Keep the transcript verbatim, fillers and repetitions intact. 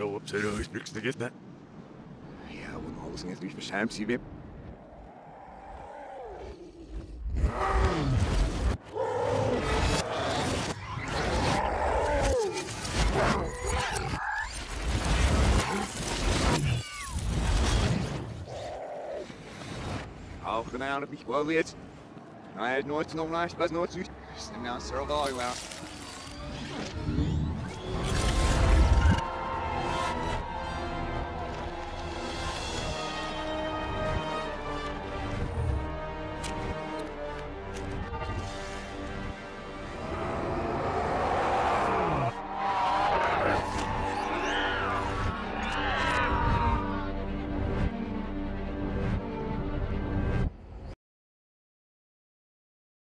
wel op zijn huis niks te gissen. Ja, want alles is niet beschermd, zie je. Auch genau, ich mich wohl jetzt. Na, er hat nooit nog naast, was nooit zucht. Stem nou, Sarah Value out.